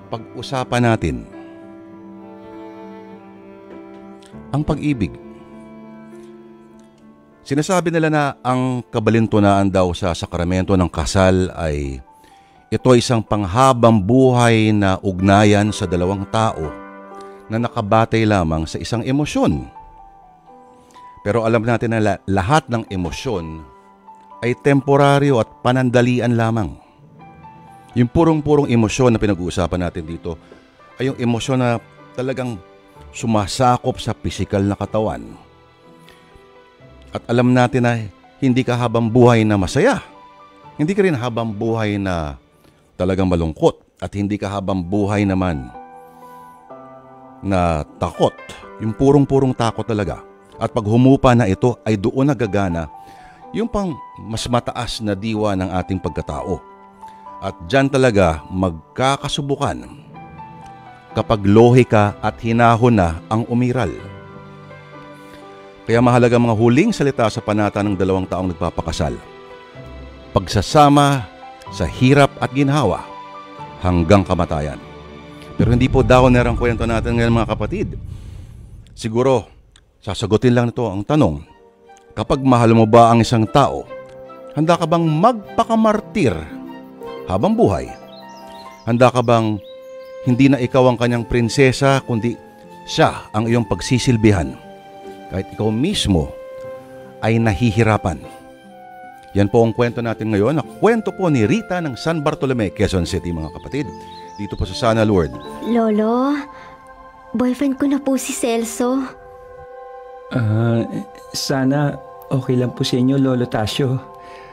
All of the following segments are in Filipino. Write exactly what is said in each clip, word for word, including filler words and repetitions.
pag-usapan natin ang pag-ibig. Sinasabi nila na ang kabalintunaan daw sa sakramento ng kasal ay ito ay isang panghabang buhay na ugnayan sa dalawang tao na nakabatay lamang sa isang emosyon. Pero alam natin na lahat ng emosyon ay temporaryo at panandalian lamang. Yung purong-purong emosyon na pinag-uusapan natin dito ay yung emosyon na talagang sumasakop sa pisikal na katawan. At alam natin na hindi ka habang buhay na masaya. Hindi ka rin habang buhay na talagang malungkot. At hindi ka habang buhay naman na takot. Yung purong-purong takot talaga. At pag humupa na ito ay doon nagagana yung pang mas mataas na diwa ng ating pagkatao. At dyan talaga magkakasubukan kapag lohi ka at hinahon na ang umiral. Kaya mahalaga mga huling salita sa panata ng dalawang taong nagpapakasal. Pagsasama sa hirap at ginhawa hanggang kamatayan. Pero hindi po downer ang kwento natin ngayon mga kapatid. Siguro, sasagutin lang nito ang tanong, kapag mahal mo ba ang isang tao, handa ka bang magpakamartir habang buhay? Handa ka bang hindi na ikaw ang kanyang prinsesa, kundi siya ang iyong pagsisilbihan? Kahit ikaw mismo ay nahihirapan. Yan po ang kwento natin ngayon. Na kwento po ni Rita ng San Bartolome, Quezon City mga kapatid. Dito po sa Sana Lord. Lolo, boyfriend ko na po si Celso. Ah, uh, sana okay lang po sa inyo, Lolo Tasio.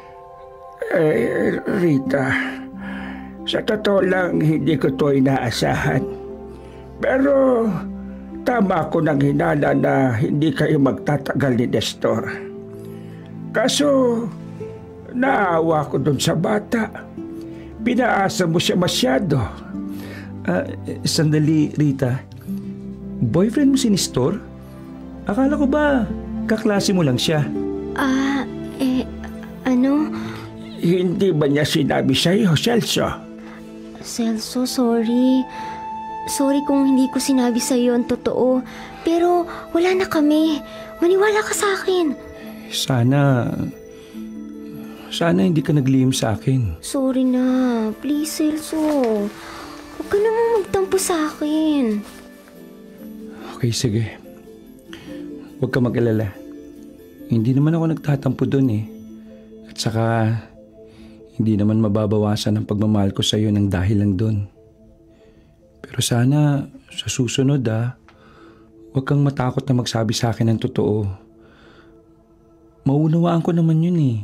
Eh, Rita, sa totoo lang hindi ko to inaasahan. Pero tama ko nang hinala na hindi kayo magtatagal ni Nestor. Kaso naawa ko dun sa bata. Pinaasa mo siya masyado. Ah, uh, sandali, Rita. Boyfriend mo si Nestor? Akala ko ba kaklase mo lang siya? Ah, eh, ano? Hindi ba niya sinabi sa'yo, Celso? Celso, sorry. Sorry kung hindi ko sinabi sa'yo ang totoo. Pero wala na kami. Maniwala ka sa akin. Sana... Sana hindi ka naglihim sa akin. Sorry na. Please, Celso. Huwag ka namang magtampo sa akin. Okay, sige. Huwag ka mag-alala. Hindi naman ako nagtatampo doon eh. At saka, hindi naman mababawasan ang pagmamahal ko sa iyo ng dahil lang doon. Pero sana, sa susunod ah, huwag kang matakot na magsabi sa akin ng totoo. Maunawaan ko naman yun eh.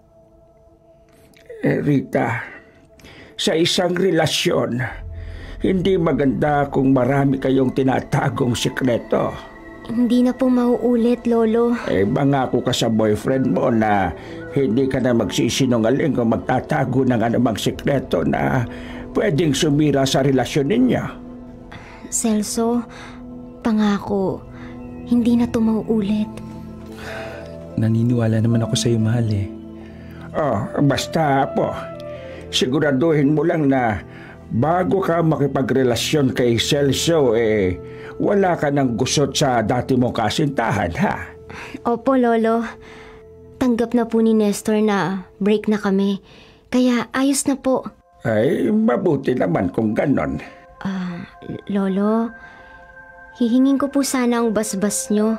Eh, Rita, sa isang relasyon, hindi maganda kung marami kayong tinatagong sikreto. Hindi na po mauulit, Lolo. Eh, mangako ka sa boyfriend mo na hindi ka na magsisinungaling o magtatago ng anumang sikreto na pwedeng sumira sa relasyon ninyo. Celso, pangako, hindi na to mauulit. Naniniwala naman ako sa iyo, mahal eh. Oh, basta po, siguraduhin mo lang na bago ka makipagrelasyon kay Celso, eh, wala ka nang gusot sa dati mong kasintahan, ha? Opo, Lolo. Tanggap na po ni Nestor na break na kami. Kaya ayos na po. Ay, mabuti naman kung ganon. Ah, uh, Lolo, hihingin ko po sana ang basbas nyo.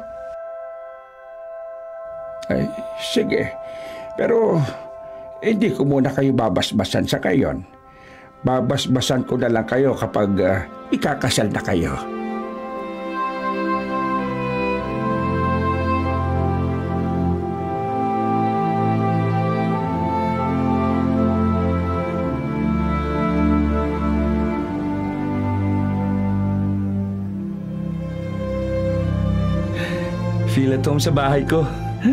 Ay, sige. Pero, hindi ko muna kayo babasbasan sa kayon. Babasbasan ko na lang kayo kapag uh, ikakasal na kayo. Feel at home sa bahay ko.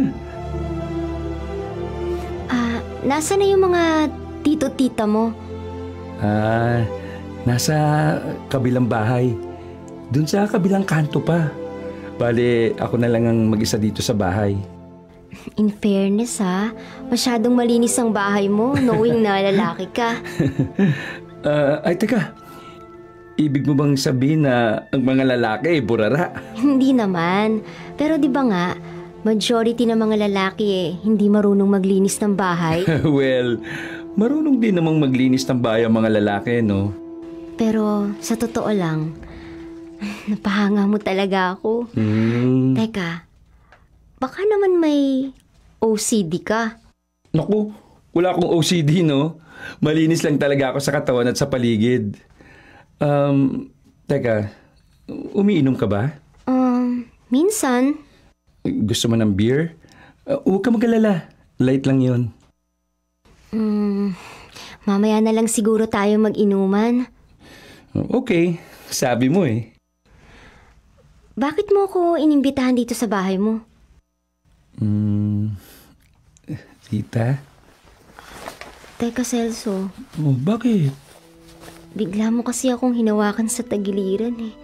Ah, uh, nasa na yung mga tito-tita mo? Ah, nasa kabilang bahay. Doon sa kabilang kanto pa. Bale, ako na lang ang mag-isa dito sa bahay. In fairness ha, masyadong malinis ang bahay mo knowing na lalaki ka. uh, ay, teka. ibig mo bang sabihin na ang mga lalaki ay burara? Hindi naman. Pero di ba nga, majority ng mga lalaki eh, hindi marunong maglinis ng bahay. Well, marunong din namang maglinis ng bahay ang mga lalaki, no? Pero sa totoo lang, napahanga mo talaga ako. Hmm. Teka, baka naman may O C D ka. Naku, wala akong O C D, no? Malinis lang talaga ako sa katawan at sa paligid. Um, teka, umiinom ka ba? Um, minsan. Gusto mo ng beer? Uh, huwag ka mag-alala. Light lang yun. Hmm, mamaya na lang siguro tayo mag-inuman. Okay, sabi mo eh. Bakit mo ako inimbitahan dito sa bahay mo? Hmm, Rita? Teka, Celso. Oh, bakit? Bigla mo kasi akong hinawakan sa tagiliran eh.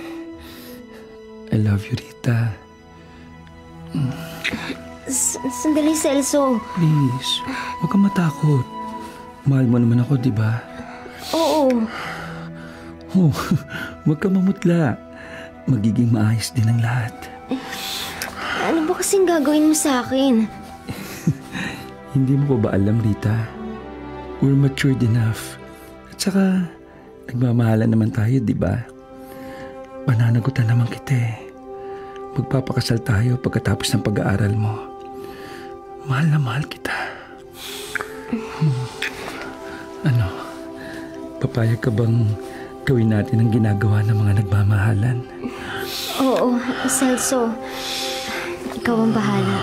I love you, Rita. S- sandali, Celso. Please, huwag kang matakot. Mahal mo naman ako, di ba? Oo. Oh, huwag kang mamutla. Magiging maayos din ang lahat. Ano ba kasing gagawin mo sa akin? Hindi mo pa ba alam, Rita? We're matured enough. At saka, nagmamahalan naman tayo, di ba? Pananagutan naman kita eh. Magpapakasal tayo pagkatapos ng pag-aaral mo. Mahal na mahal kita. Hmm. Ano? Papayag ka bang gawin natin ang ginagawa ng mga nagmamahalan? Oo, Celso. Ikaw ang bahala.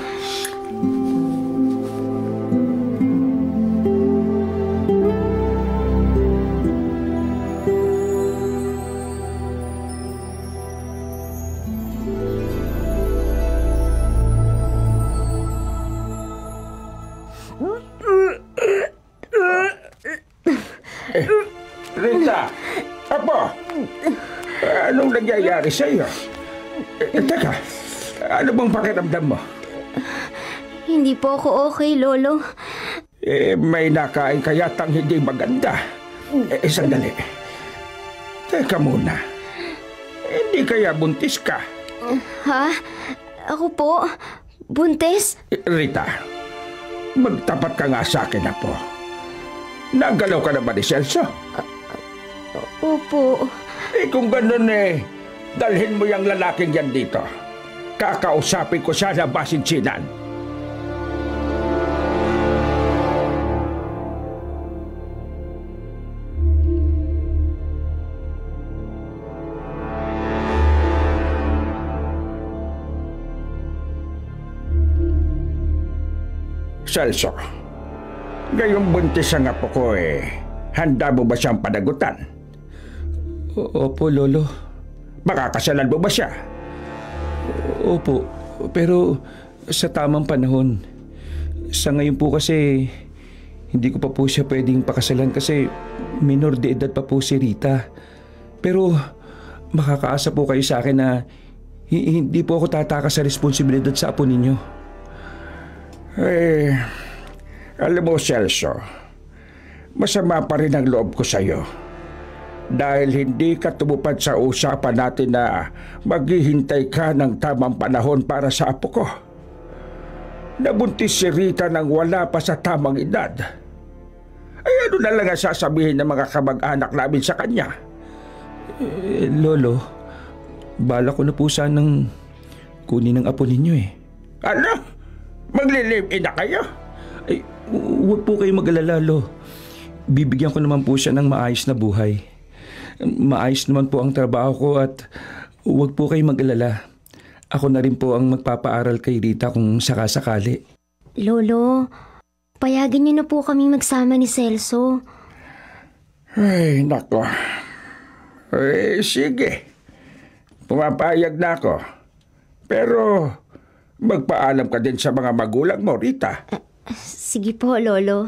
Rita! Apo! Anong nangyayari sa iyo? Eh, teka, ano bang pakiramdam mo? Hindi po ako okay, Lolo. Eh, may nakain ka yatang hindi maganda. Eh, sandali. Teka muna. Hindi kaya buntis ka? Ha? Ako po? Buntis? Eh, Rita, magtapat ka nga sa akin, Apo. Nagalaw ka na ba ni Celso? Opo. Eh kung ganun eh, dalhin mo yung lalaking yan dito. Kakausapin ko siya na basinsinan. Celso, ngayong buntis ang apo ko eh, handa mo ba siyang panagutan? O- Opo, Lolo. Makakasalan mo ba siya? Opo, pero sa tamang panahon. Sa ngayon po kasi, hindi ko pa po siya pwedeng pakasalan kasi minor de edad pa po si Rita. Pero makakaasa po kayo sa akin na hi- hindi po ako tatakas sa responsibilidad sa apo ninyo. Eh, alam mo, Celso, masama pa rin ang loob ko sa'yo. Dahil hindi ka tumupad sa usapan natin na maghihintay ka ng tamang panahon para sa apo ko. Nabuntis si Rita nang wala pa sa tamang edad. Ay ano na lang ang sasabihin ng mga kamag-anak namin sa kanya? Eh, Lolo, bala ko na po sanang kunin ang apo ninyo eh. Ano? Maglilive-in na kayo? Ay, hu- huwag po kayo mag-alala, Lo. Bibigyan ko naman po siya ng maayos na buhay. Maayos naman po ang trabaho ko at huwag po kayo mag-alala. Ako na rin po ang magpapaaral kay Rita kung sakasakali. Lolo, payagan niyo na po kami magsama ni Celso. Ay, nako. Eh, sige. Pumapayag na ako. Pero magpaalam ka din sa mga magulang mo, Rita. Sige po, Lolo.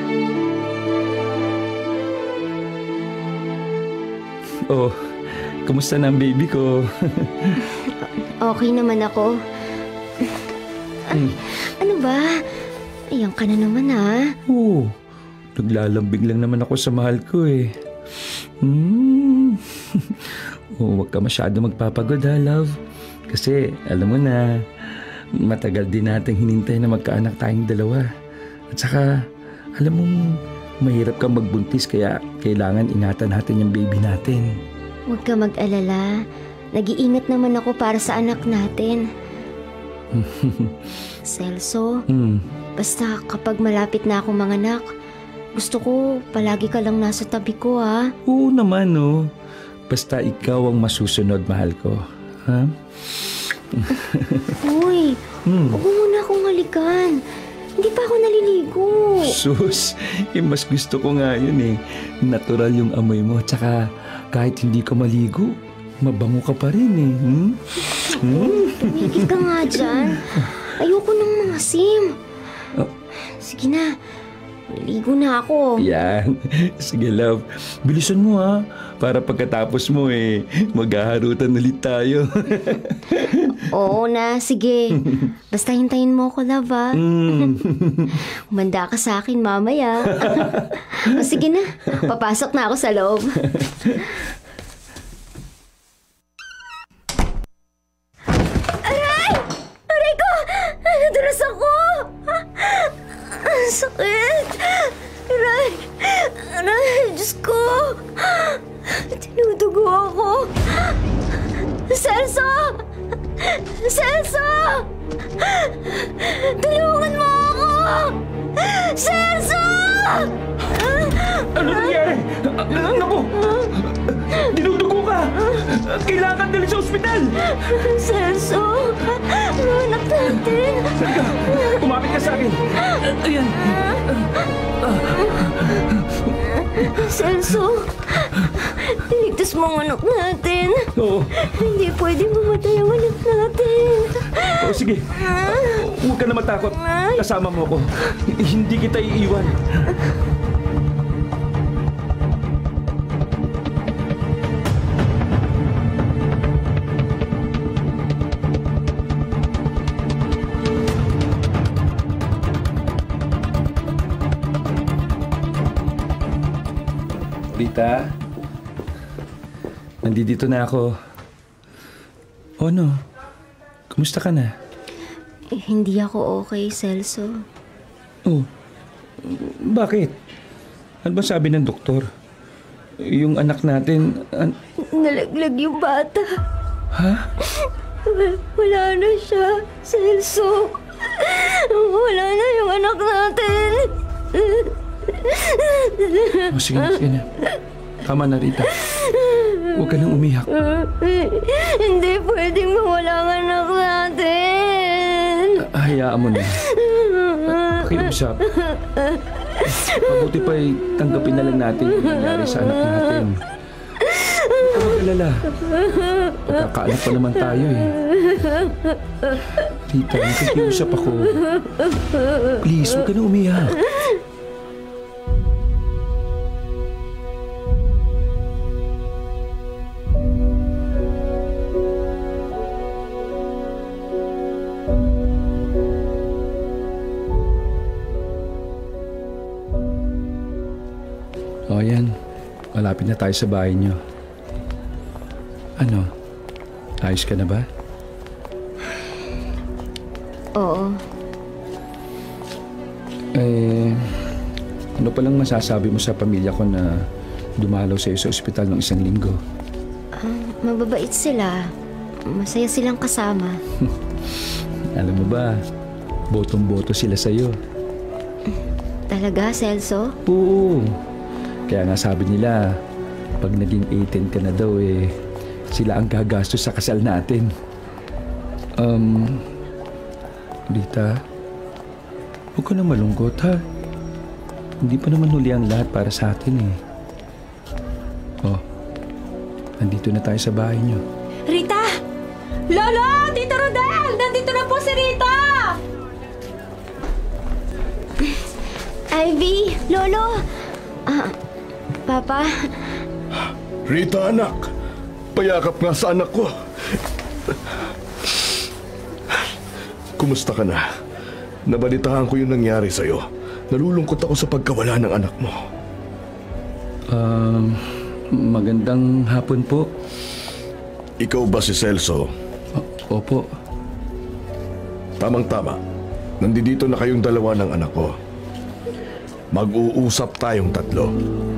Oh, Kamusta na ang baby ko? Okay naman ako. Hmm. Ano ba? Ayan ka na naman ha. Oo, naglalambing lang naman ako sa mahal ko eh. Hmm. Oh, huwag ka masyado magpapagod ha, love. Kasi alam mo na, matagal din nating hinintay na magkaanak tayong dalawa. At saka, alam mo, mahirap kang magbuntis kaya kailangan ingatan natin yung baby natin. Huwag ka mag-alala. Nag-iingat naman ako para sa anak natin. Celso, Hmm. basta kapag malapit na akong manganak, gusto ko palagi ka lang nasa tabi ko ha. Oo naman no. Basta ikaw ang masusunod, mahal ko. Ha? Uy, Hmm. huwag mo muna akong halikan. Hindi pa ako naliligo. Sus, eh, mas gusto ko nga yun eh. Natural yung amoy mo. Tsaka kahit hindi ka maligo, mabango ka pa rin eh. Hmm? Hmm? Tumigil ka nga dyan. Ayoko ng mga sim. Oh. Sige na, ligo na ako. Yan. Sige love, bilisan mo ha. Para pagkatapos mo eh, maghaharutan ulit tayo. Oo na, sige. Basta hintayin mo ako, love ha. Mm. Umanda ka sa akin mamaya. O sige na, papasok na ako sa loob. Aray! Aray ko! Nadulas ako! Ang sakit! Aray! Aray! Diyos ko! Tinudugo ako! Celso! Celso! Tulungan mo ako! Celso! Ano nangyari? Ah, naku! Dinudugo ka! Kailangan dali sa ospital! Celso! Anak natin! Halika! Kumapit ka sa akin! Ayan! Celso! Iligtas mo ang anak natin! Oo. Hindi pwede mamatay ang anak natin! O sige, huwag ka na matakot. Kasama mo ako. Hindi kita iiwan. Rita, nandito na ako. O ano? Kumusta ka na? Eh, hindi ako okay, Celso. Oh, bakit? Ano ba sabi ng doktor? Yung anak natin... An- Nalaglag yung bata. ha? Wala na siya, Celso. Wala na yung anak natin. O sige, sige na. Tama na, Rita. Huwag ka nang umiyak. Hindi pwedeng mawala ang anak natin. Hayaan mo na. Pakiusap. Mabuti pa'y tanggapin na lang natin yung nangyari sa anak natin. Huwag ka mag-alala. Pagkakaanak pa naman tayo eh. Rita, nakikiusap ako. Please, huwag ka na umiyak. O yan, malapit na tayo sa bahay niyo. Ano? Ayos ka na ba? Oo. Eh, ano palang masasabi mo sa pamilya ko na dumalaw sa iyo sa ospital ng isang linggo? Ah, mababait sila. Masaya silang kasama. Alam mo ba, botong-boto sila sa iyo. Talaga, Celso? Oo. Kaya nga sabi nila, pag naging eighteen ka na daw eh, sila ang gagastos sa kasal natin. Um, Rita, huwag ka na malungkot ha. Hindi pa naman huli ang lahat para sa atin eh. Oh, nandito na tayo sa bahay niyo. Rita! Lolo! Tito Rodel! Nandito na po si Rita! Ivy! Lolo! Ah, Papa? Rita, anak. Magpayakap nga sa anak ko. Kumusta ka na? Nabalitaan ko yung nangyari sa'yo. Nalulungkot ako sa pagkawala ng anak mo. Um, magandang hapon po. Ikaw ba si Celso? O- Opo. Tamang-tama. Nandito na kayong dalawa ng anak ko. Mag-uusap tayong tatlo.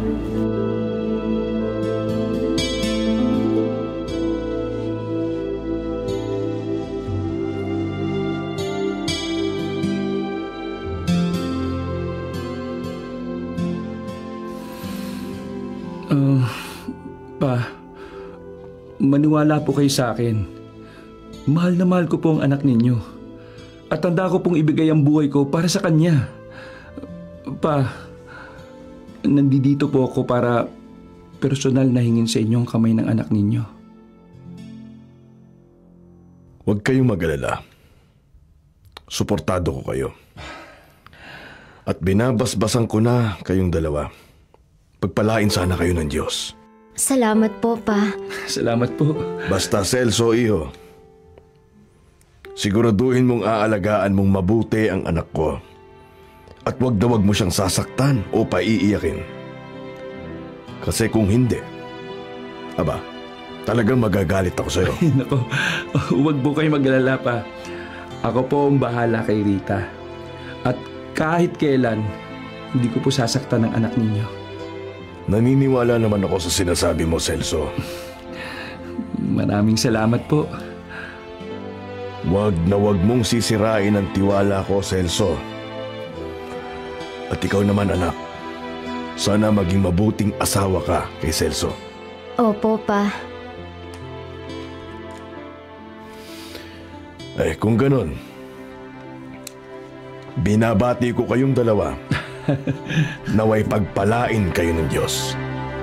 Uh, pa, maniwala po kayo sa akin. Mahal na mahal ko po ang anak ninyo. At tanda ko pong ibigay ang buhay ko para sa kanya. Pa, nandito po ako para personal na hingin sa inyo ang kamay ng anak ninyo. Huwag kayong mag-alala. Suportado ko kayo. At binabasbasan ko na kayong dalawa. Pagpalain sana kayo ng Diyos. Salamat po, Pa. Salamat po. Basta Celso, iho. Siguraduhin mong aalagaan mong mabuti ang anak ko. At wag na wag mo siyang sasaktan o paiiyakin. Kasi kung hindi, aba, talagang magagalit ako sa'yo. Ay, nako, huwag po kayo mag-alala pa. Ako po ang bahala kay Rita. At kahit kailan, hindi ko po sasaktan ang anak ninyo. Naniniwala naman ako sa sinasabi mo, Celso. Maraming salamat po. Wag na wag mong sisirain ang tiwala ko, Celso. At ikaw naman, anak. Sana maging mabuting asawa ka kay Celso. Opo, Pa. Eh, kung ganon, binabati ko kayong dalawa. Naway pagpalain kayo ng Diyos.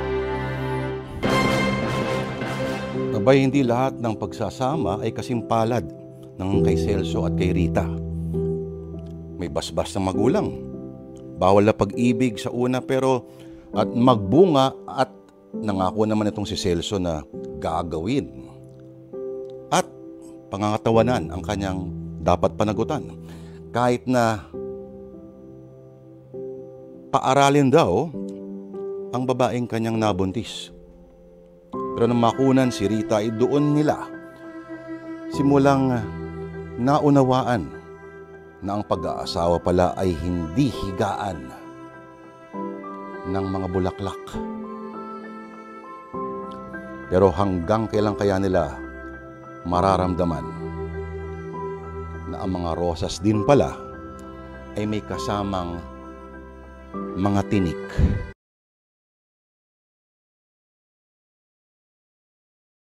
Abay, hindi lahat ng pagsasama ay kasing palad ng kay Celso at kay Rita. May basbas ng magulang. Bawal na pag-ibig sa una pero at magbunga at nangako naman itong si Celso na gagawin. At pangangatawanan ang kanyang dapat panagutan. Kahit na paaralin daw ang babaeng kanyang nabuntis. Pero nang makunan si Rita ay doon nila simulang naunawaan na ang pag-aasawa pala ay hindi higaan ng mga bulaklak. Pero hanggang kailan kaya nila mararamdaman na ang mga rosas din pala ay may kasamang mga tinik.